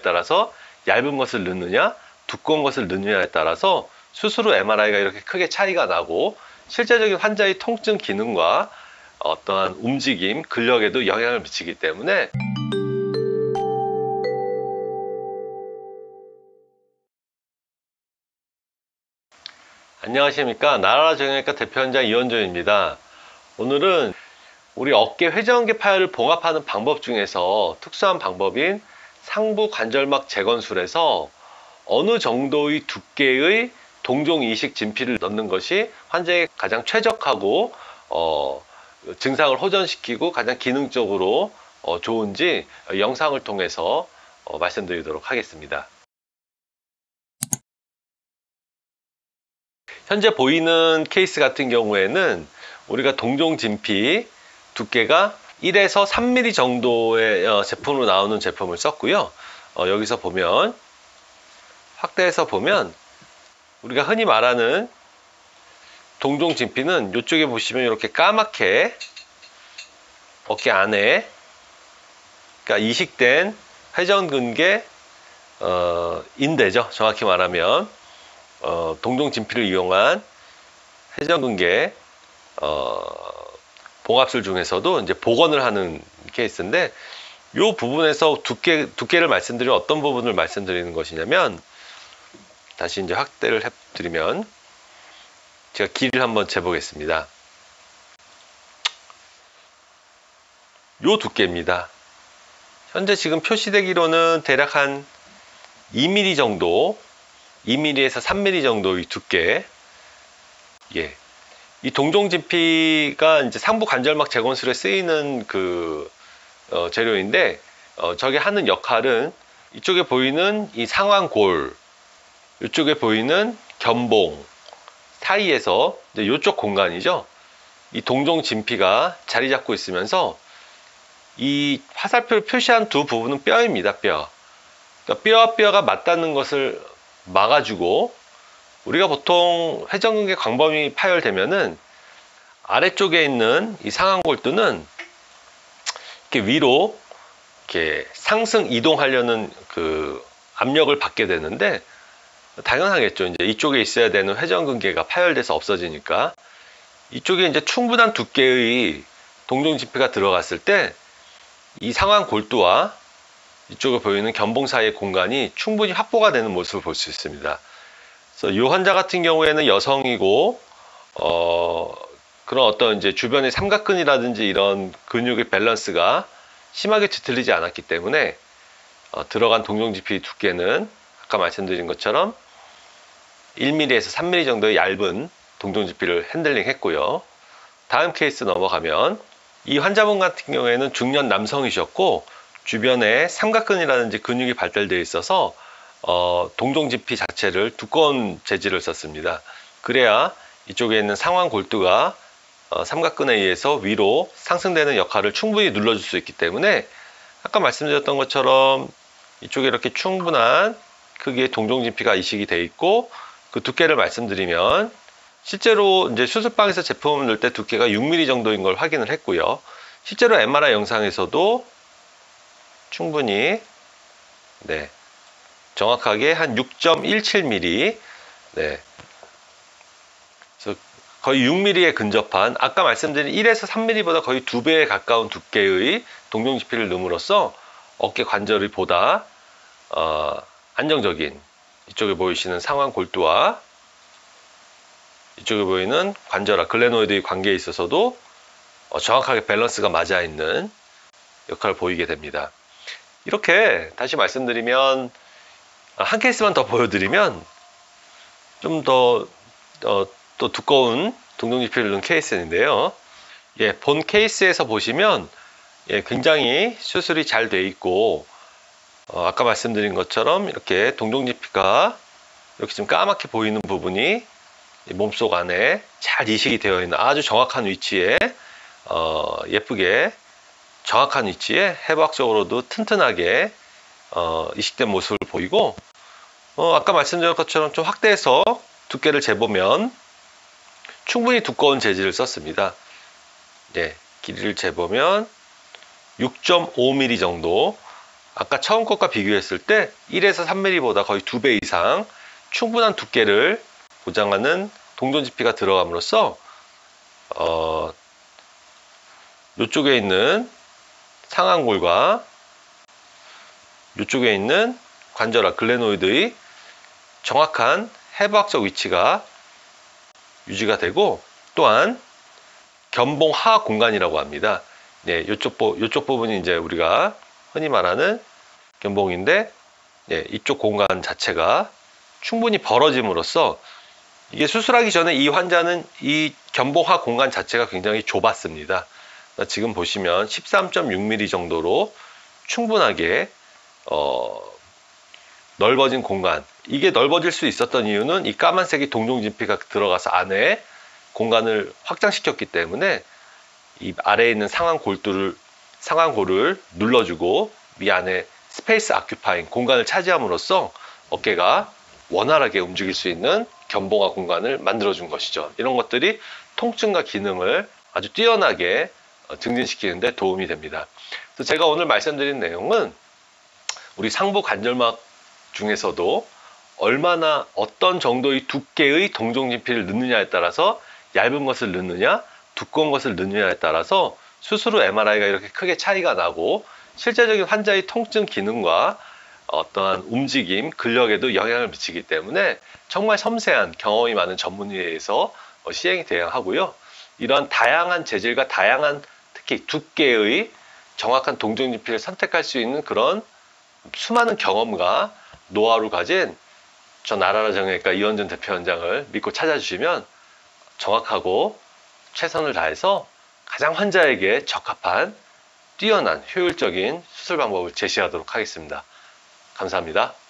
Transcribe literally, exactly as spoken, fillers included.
따라서 얇은 것을 넣느냐 두꺼운 것을 넣느냐에 따라서 수술 후 엠알아이가 이렇게 크게 차이가 나고 실제적인 환자의 통증 기능과 어떠한 움직임, 근력에도 영향을 미치기 때문에 안녕하십니까. 나라라 정형외과 대표원장 이원종입니다. 오늘은 우리 어깨 회전근개 파열을 봉합하는 방법 중에서 특수한 방법인 상부 관절막 재건술에서 어느 정도의 두께의 동종 이식 진피를 넣는 것이 환자에게 가장 최적하고 어, 증상을 호전시키고 가장 기능적으로 어, 좋은지 영상을 통해서 어, 말씀드리도록 하겠습니다. 현재 보이는 케이스 같은 경우에는 우리가 동종 진피 두께가 일에서 삼 밀리미터 정도의 제품으로 나오는 제품을 썼고요. 어, 여기서 보면 확대해서 보면 우리가 흔히 말하는 동종 진피는 이쪽에 보시면 이렇게 까맣게 어깨 안에 그러니까 이식된 회전근개 어, 인대죠. 정확히 말하면 어, 동종 진피를 이용한 회전근개 어, 봉합술 중에서도 이제 복원을 하는 케이스인데 이 부분에서 두께, 두께를 말씀드리면 어떤 부분을 말씀드리는 것이냐면 다시 이제 확대를 해드리면 제가 길이를 한번 재보겠습니다. 요 두께입니다. 현재 지금 표시되기로는 대략 한 이 밀리미터 정도 이 밀리미터에서 삼 밀리미터 정도의 두께. 예. 이 동종 진피가 이제 상부 관절막 재건술에 쓰이는 그 어, 재료인데 어, 저게 하는 역할은 이쪽에 보이는 이 상완골, 이쪽에 보이는 견봉 사이에서 이제 이쪽 공간이죠. 이 동종 진피가 자리 잡고 있으면서 이 화살표를 표시한 두 부분은 뼈입니다. 뼈. 그러니까 뼈와 뼈가 맞닿는 것을 막아주고 우리가 보통 회전근개 광범위 파열되면은 아래쪽에 있는 이 상완골두는 이렇게 위로 이렇게 상승 이동하려는 그 압력을 받게 되는데 당연하겠죠. 이제 이쪽에 있어야 되는 회전근개가 파열돼서 없어지니까 이쪽에 이제 충분한 두께의 동종 진피가 들어갔을 때 이 상완골두와 이쪽에 보이는 견봉 사이의 공간이 충분히 확보가 되는 모습을 볼 수 있습니다. 그래서 이 환자 같은 경우에는 여성이고 어, 그런 어떤 이제 주변의 삼각근이라든지 이런 근육의 밸런스가 심하게 뒤틀리지 않았기 때문에 어, 들어간 동종 진피 두께는 아까 말씀드린 것처럼 일 밀리미터에서 삼 밀리미터 정도의 얇은 동종 진피를 핸들링 했고요. 다음 케이스 넘어가면 이 환자분 같은 경우에는 중년 남성이셨고 주변에 삼각근이라든지 근육이 발달되어 있어서 어, 동종 진피 자체를 두꺼운 재질을 썼습니다. 그래야 이쪽에 있는 상완골두가 어, 삼각근에 의해서 위로 상승되는 역할을 충분히 눌러줄 수 있기 때문에 아까 말씀드렸던 것처럼 이쪽에 이렇게 충분한 크기의 동종 진피가 이식이 되어 있고 그 두께를 말씀드리면 실제로 이제 수술방에서 제품을 넣을 때 두께가 육 밀리미터 정도인 걸 확인을 했고요. 실제로 엠알아이 영상에서도 충분히 네, 정확하게 한 육 점 일칠 밀리미터 네, 그래서 거의 육 밀리미터에 근접한 아까 말씀드린 일에서 삼 밀리미터보다 거의 두 배에 가까운 두께의 동종 진피를 넣음으로써 어깨 관절이 보다 어, 안정적인 이쪽에 보이시는 상완골두와 이쪽에 보이는 관절화 글레노이드의 관계에 있어서도 어, 정확하게 밸런스가 맞아 있는 역할을 보이게 됩니다. 이렇게 다시 말씀드리면 한 케이스만 더 보여드리면 좀 더 어, 또 두꺼운 동종 진피를 넣은 케이스인데요. 예, 본 케이스에서 보시면 예, 굉장히 수술이 잘 돼 있고 어, 아까 말씀드린 것처럼 이렇게 동종 진피가 이렇게 좀 까맣게 보이는 부분이 몸속 안에 잘 이식이 되어 있는 아주 정확한 위치에 어, 예쁘게 정확한 위치에 해부학적으로도 튼튼하게 어, 이식된 모습을 보이고 어, 아까 말씀드린 것처럼 좀 확대해서 두께를 재보면 충분히 두꺼운 재질을 썼습니다. 네, 길이를 재보면 육 점 오 밀리미터 정도 아까 처음 것과 비교했을 때 일에서 삼 밀리미터보다 거의 두 배 이상 충분한 두께를 보장하는 동전지피가 들어감으로써 어, 이쪽에 있는 상안골과 이쪽에 있는 관절화 글레노이드의 정확한 해부학적 위치가 유지가 되고, 또한 견봉 하 공간이라고 합니다. 네, 이쪽, 이쪽 부분이 이제 우리가 흔히 말하는 견봉인데, 네, 이쪽 공간 자체가 충분히 벌어짐으로써 이게 수술하기 전에 이 환자는 이 견봉 하 공간 자체가 굉장히 좁았습니다. 지금 보시면 십삼 점 육 밀리미터 정도로 충분하게 어, 넓어진 공간, 이게 넓어질 수 있었던 이유는 이 까만색이 동종진피가 들어가서 안에 공간을 확장시켰기 때문에 이 아래에 있는 상안골두를, 상안골을 눌러주고 이 안에 스페이스 아큐파잉 공간을 차지함으로써 어깨가 원활하게 움직일 수 있는 견봉화 공간을 만들어준 것이죠. 이런 것들이 통증과 기능을 아주 뛰어나게 증진시키는 데 도움이 됩니다. 그래서 제가 오늘 말씀드린 내용은 우리 상부 관절막 중에서도 얼마나 어떤 정도의 두께의 동종진피를 넣느냐에 따라서 얇은 것을 넣느냐 두꺼운 것을 넣느냐에 따라서 수술 후 엠알아이가 이렇게 크게 차이가 나고 실제적인 환자의 통증 기능과 어떠한 움직임, 근력에도 영향을 미치기 때문에 정말 섬세한 경험이 많은 전문의에서 시행이 돼야 하고요. 이런 다양한 재질과 다양한 특히 두께의 정확한 동종진피를 선택할 수 있는 그런 수많은 경험과 노하우를 가진 저 나라라 정형외과 이원준 대표원장을 믿고 찾아주시면 정확하고 최선을 다해서 가장 환자에게 적합한 뛰어난 효율적인 수술 방법을 제시하도록 하겠습니다. 감사합니다.